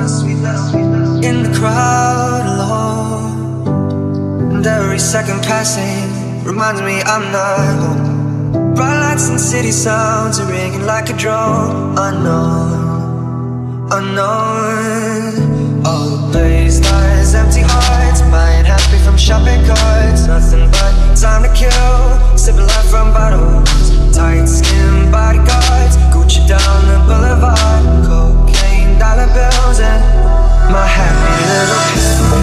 In the crowd alone, and every second passing reminds me I'm not home. Bright lights and city sounds are ringing like a drone. Unknown, unknown. All blazed eyes, empty hearts, mind happy from shopping carts. Nothing but time to kill, sipping life from bottles. Tight skin bodyguards, Gucci down the boulevard. Cocaine, dollar bills, and my happy little pill.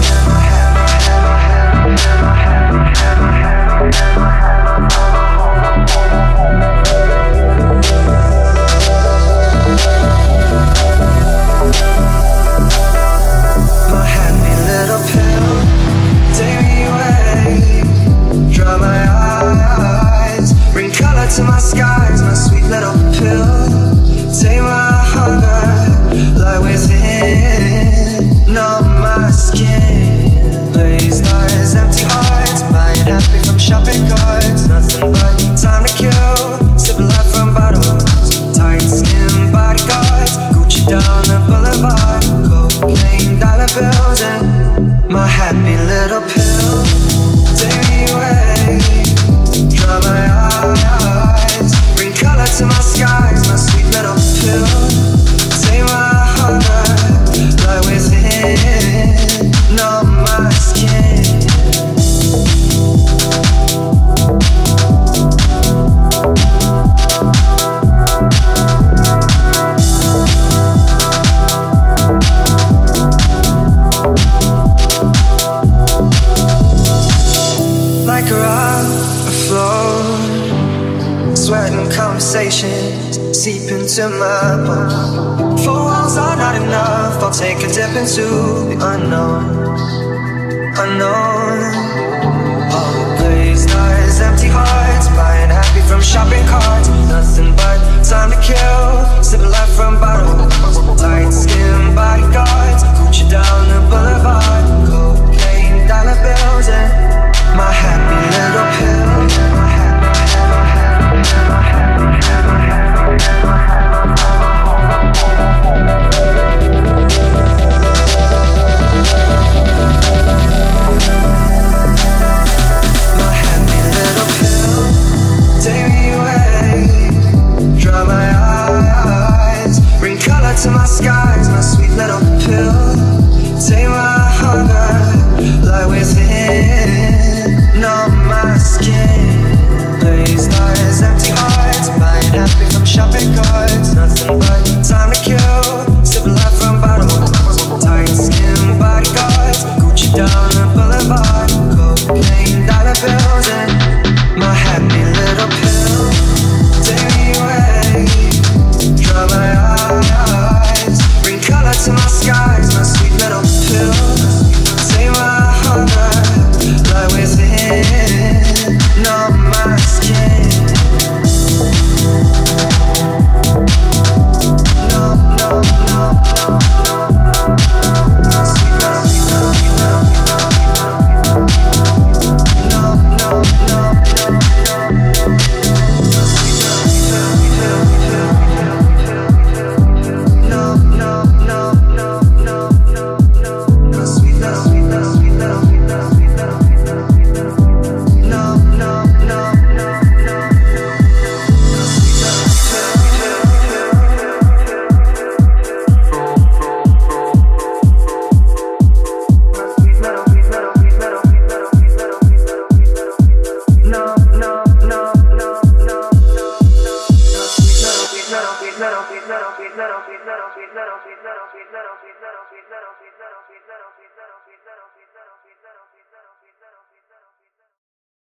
My happy little pill. Take me away, dry my eyes, bring color to my skies. My sweet little pill. Take my hunger, lie within, numb my skin. Blazed eyes, empty hearts, mind happy from shopping carts. Nothing but time to kill, sipping life from bottles. Tight skin bodyguards, Gucci down the boulevard. Cocaine, dollar bills, and my happy little pill. Take me away, dry my eyes, bring color to my skies. My sweet little pill. Take my hunger, lie within, numb my skin. Like a rock afloat, sweating conversations seep into my bones. Four walls are not enough, I'll take a dip into the unknown, unknown. All glazed eyes, empty hearts, buying happy from shopping carts. Nothing but time to kill, sipping life from bottles. Tight skin bodyguards, Gucci down the boulevard. Cocaine, dollar bills, and my happy little pill. My happy little pill. Take me away, dry my eyes, bring color to my skies. My sweet little pill. Take my hunger, lie within, numb my skin. Blazed eyes, empty hearts, mind happy from shopping carts. Nothing but time to kill, sipping life from bottles. Tight skin bodyguards, Gucci down the boulevard. Cocaine, dollar bills, and my happy little pill. Take me away, dry my eyes, bring color to my skies. My sweet little pill. Take my hunger, lie within, numb my skin. No, no, no, no, no. My sweet little pill. No, no, no, no, no. My sweet little pill. No, no, no, no, no, no, no. My sweet little pill. No, no, no, no, no, no. My sweet little little